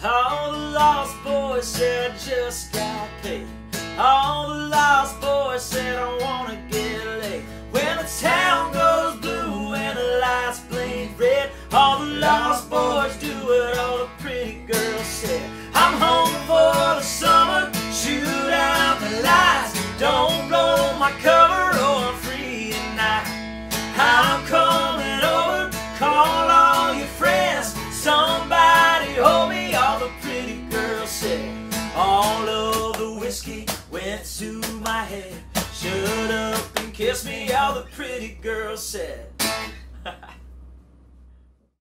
All the lost boys said I just got paid. All the lost boys said I wanna get laid. When the town goes blue and the lights blink red, all the lost boys do what all the pretty girls said. I'm home for the summer, shoot out the lights, don't blow my cover, oh I'm free tonight. I'm coming over, call all your friends, somebody hold me, all the pretty girls said. All of the whiskey went to my head, shut up and kiss me, all the pretty girls said.